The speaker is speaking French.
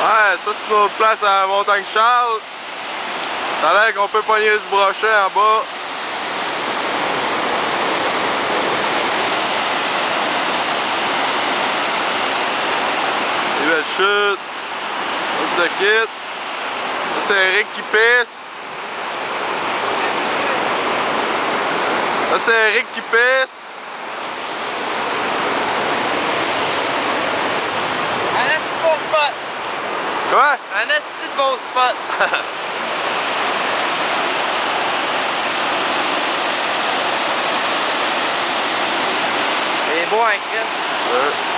Ouais, ça c'est notre place à la Montagne Charles. Ça a l'air qu'on peut pogner du brochet en bas. Des belles chutes. Ça se quitte. Ça c'est Eric qui pisse. Ça c'est Eric qui pisse. Un esti de beau spot. Quoi? Un esti de beau spot. C'est beau, hein, Chris? Ouais.